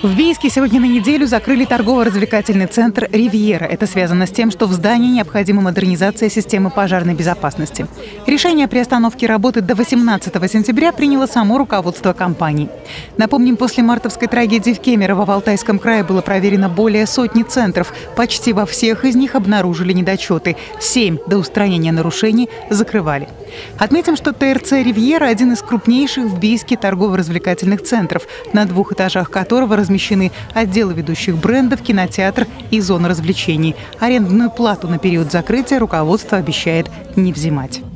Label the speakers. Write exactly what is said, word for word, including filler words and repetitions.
Speaker 1: В Бийске сегодня на неделю закрыли торгово-развлекательный центр «Ривьера». Это связано с тем, что в здании необходима модернизация системы пожарной безопасности. Решение о приостановке работы до восемнадцатого сентября приняло само руководство компании. Напомним, после мартовской трагедии в Кемерово в Алтайском крае было проверено более сотни центров. Почти во всех из них обнаружили недочеты. Семь до устранения нарушений закрывали. Отметим, что ТРЦ «Ривьера» – один из крупнейших в Бийске торгово-развлекательных центров, на двух этажах которого размещены отделы ведущих брендов, кинотеатр и зона развлечений. Арендную плату на период закрытия руководство обещает не взимать.